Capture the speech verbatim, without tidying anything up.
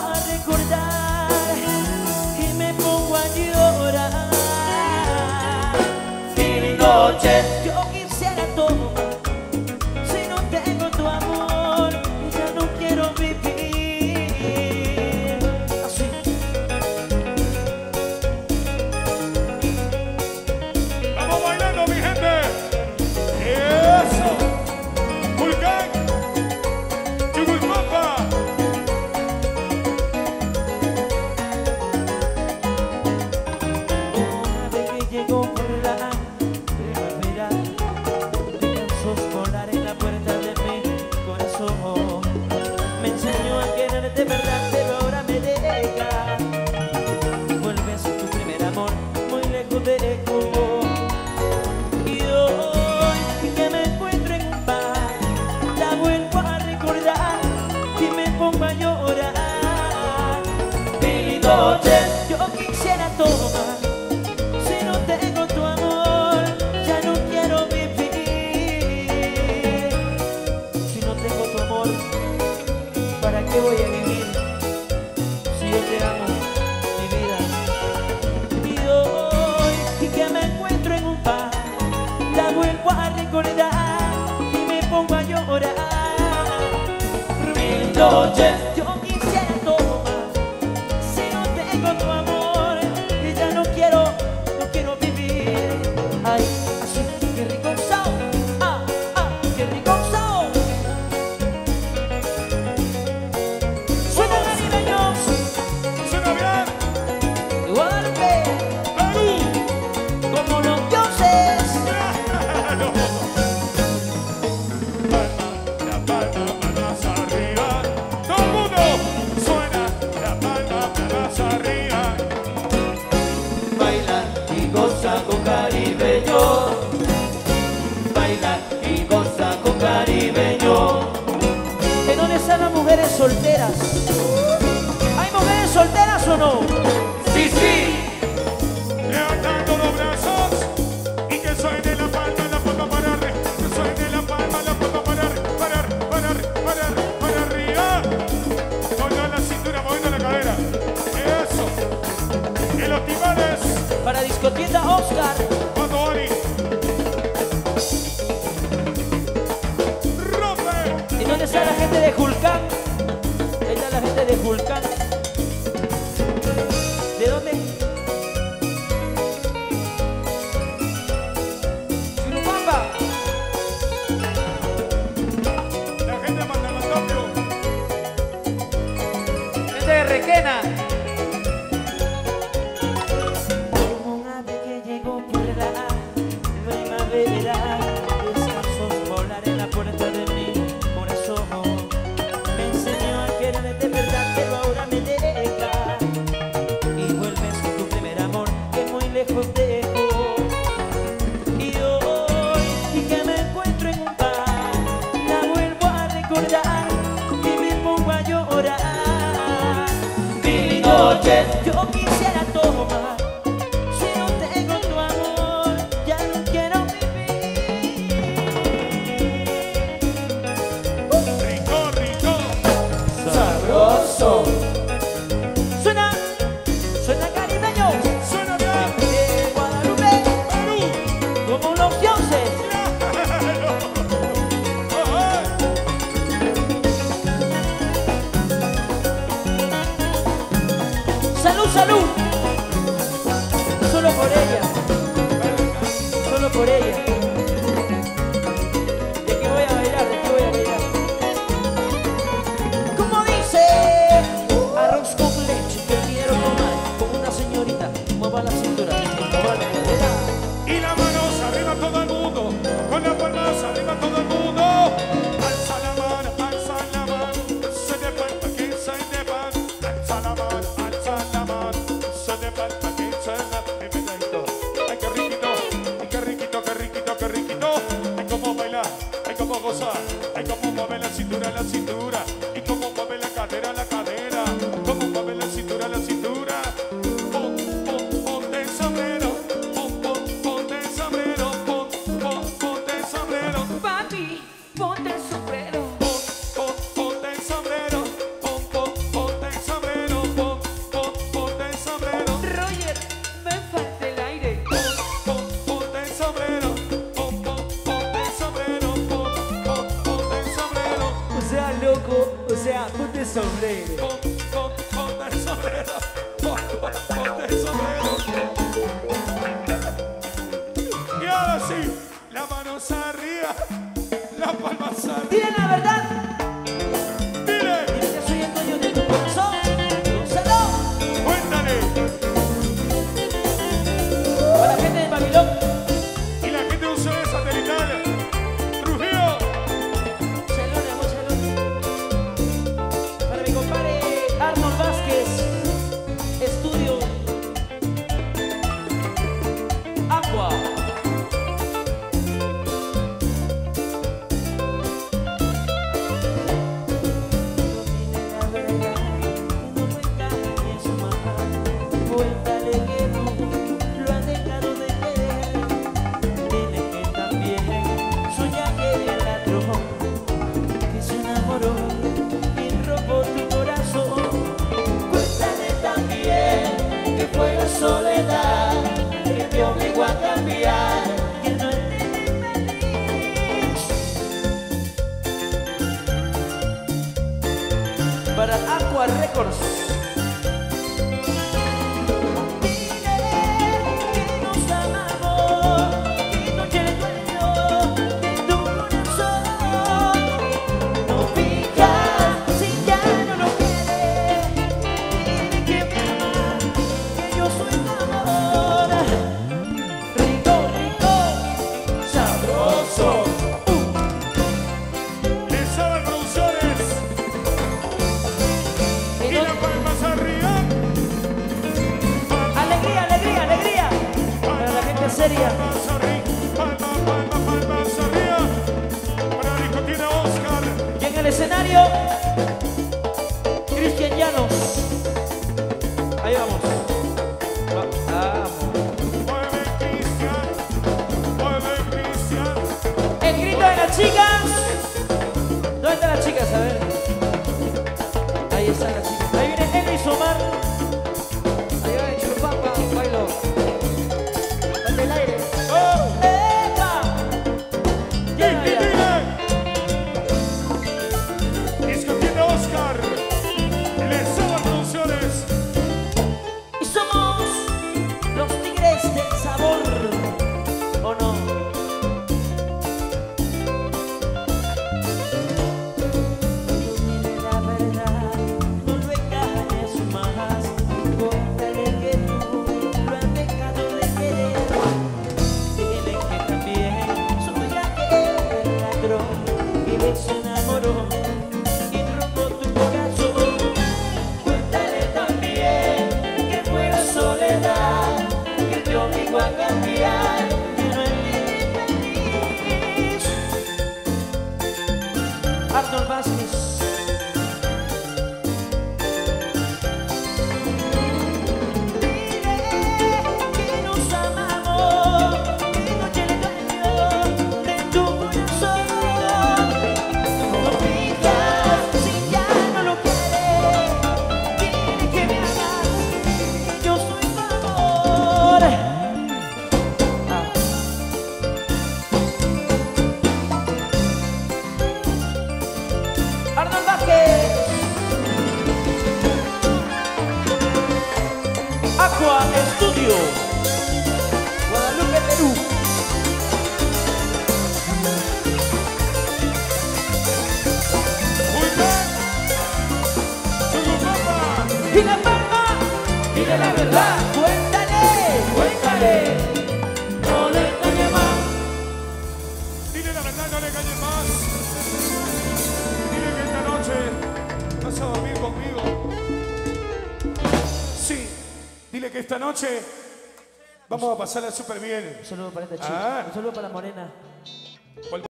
a recordar y me pongo a llorar. Mil noches yo quisiera tomar, si no tengo tu amor ya no quiero vivir. Así. Vamos bailando, mi gente. Eso. Vulcán. Chuculpampa. Una vez que llegó por la primavera, te cansó volar en la puerta de mi corazón. Me enseñó a querer de verdad, pero ahora me deja. Vuelves a tu primer amor, muy lejos de Cuba. Y hoy que me encuentro en un bar, la vuelvo a recordar y me pongo a llorar. Mil noches yo quisiera tomar, si no tengo tu amor ya no quiero vivir. Si no tengo tu amor, ¿para qué voy a vivir? Si yo te amo, mi vida. Y hoy que me encuentro en un bar, la vuelvo a recordar y me pongo a llorar. Mil noches yo quisiera tomar, si no tengo tu amor y ya no quiero, no quiero vivir. Ay, así, qué rico sao, ah, ah, qué rico sao. Suena caribeños, Suena bien. de Guadalupe, Perú. como los dioses. La palma, palmas arriba. Todo el mundo. Suena la palma, palmas arriba. Baila y goza con caribeño, baila y goza con caribeño. ¿En dónde están las mujeres solteras? ¿Hay mujeres solteras o no? Sí, sí. Levantando los brazos y que suene la palma, la palma para arriba. Que suene la palma, la palma para arriba, para arriba, para arriba, para arriba, para arriba. Con la cintura moviendo la cadera. Eso. En los timales. Para discotienda Oscar. Cuando Ari. Rompe. ¿En dónde está la gente de Julcán? Ahí está la gente de Julcán. ¿De dónde? Churupamba. La gente de Mandamatopio. Gente de Requena. Como un ave que llegó por la primavera, descansó volar en la puerta de mi corazón. Me enseñó a querer de verdad, pero ahora me deja. Y vuelves con tu primer amor, que muy lejos dejo. Y hoy que me encuentro en un bar, la vuelvo a recordar y me pongo a llorar. Mil noches yo quisiera tomar, si no tengo tu amor ya no quiero vivir. Rico, rico. Sabroso. Suena, suena caribeño. Suena bien. De Guadalupe, Perú. como los dioses. Salud, salud. Solo por ella, solo por ella. ¿De qué voy a bailar? ¿De qué voy a bailar? Como dice, arroz con leche que quiero tomar con una señorita. Mueva la cintura, mueva la cadera. Y las manos arriba todo el mundo, con las palmas arriba todo el mundo. Alza la mano, alza la mano, se de palma que se de pan. Alza la mano, alza la mano, se de palma que se de pan. Ay, qué riquito, ay, qué riquito, qué riquito, qué riquito. Hay como bailar, hay como gozar, hay como mover la cintura, la cintura. Y como mover la cadera, la cadera. Como mover la cintura, la cintura. Pon, pon, ponte el sombrero, pon, pon, ponte el sombrero, pon, pon, ponte el sombrero. Papi, ponte el sombrero. Pon, pon, ponte el sombrero, pon, pon, ponte el sombrero. sea, ponte el sombrero. Pon, pon, ponte el sombrero. Pon, pon, ponte el sombrero. Y ahora sí, las manos arriba, las palmas arriba. Dile la verdad. Dile. Dile que soy el dueño de tu corazón. Gonzalo. Cuéntale. Para la gente de Babilón. Y la gente usa de satelital. Trujillo. Salón, amor, salón. Para mi compadre Arnold Vázquez. Estudio. Aqua. Cuéntale que tú lo has dejado de querer. Dile que también soy aquel ladrón que se enamoró y robó tu corazón. Cuéntale también que fue la soledad que te obligó a cambiar, que no es feliz. Para Aqua Records. Seria. Palmas arriba, palmas, palmas, palmas arriba. Para la discotina Oscar. Y en el escenario, Cristian Llanos. Ahí vamos. Va- Vamos. Mueve Cristian, mueve Cristian. El grito de las chicas. ¿Dónde están las chicas? A ver. Ahí están las chicas. Ahí viene Eli Somar. Ahí va el Chupapa, bailo. Dale el aire. ¡Oh! ¡Epa! Ya, ¡Dile, ya. dile! Discotina Oscar. Les Sábado Producciones. Y somos los tigres del sabor, ¿o no? Dile la verdad, no lo engañes más. Cuéntale que tú lo has dejado de querer. Dile que también soy aquel ladrón que se enamoró y robó tu corazón. Cuéntale también que fue la soledad que te obligó a cambiar, que no eres feliz. Arnold Vázquez. Dile que nos amamos, que no eres dueño de tu corazón. No pidas si ya no lo quieres. Dile que me hagas, que yo soy tu amor. Ah. Arnold Vázquez. Aqua Estudio. Guadalupe, Perú. Muy bien. Chucupapa. Y la palma. Dile la verdad. Cuéntale, cuéntale. No le engañes más. Dile la verdad, no le engañes más. Dile que esta noche vas a dormir conmigo. Sí, dile que esta noche vamos a pasarla súper bien. Un saludo para esta chica. Ah. Un saludo para la morena.